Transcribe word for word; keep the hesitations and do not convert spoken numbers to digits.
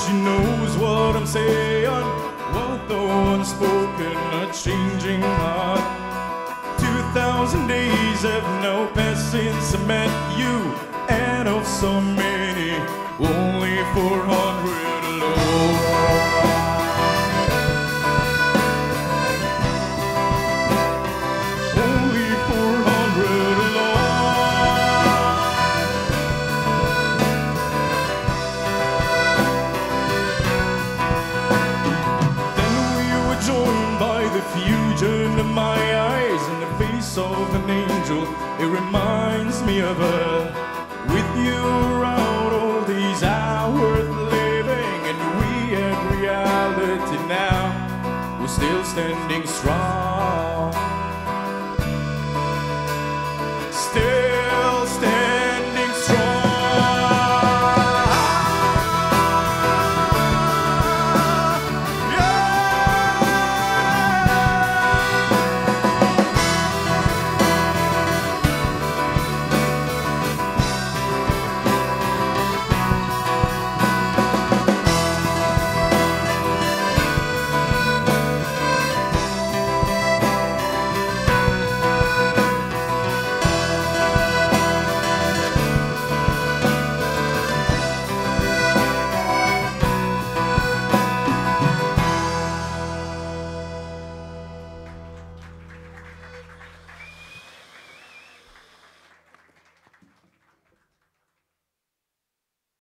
she knows what I'm saying. What the unspoken, a changing heart. Two thousand days have now passed since I met you, and of so many, only four hundred alone. Only four hundred alone. Then we were joined by the fusion of my eyes and the face of an angel. It reminds me of her. With you around, all these hours living, and we had reality now. We're still standing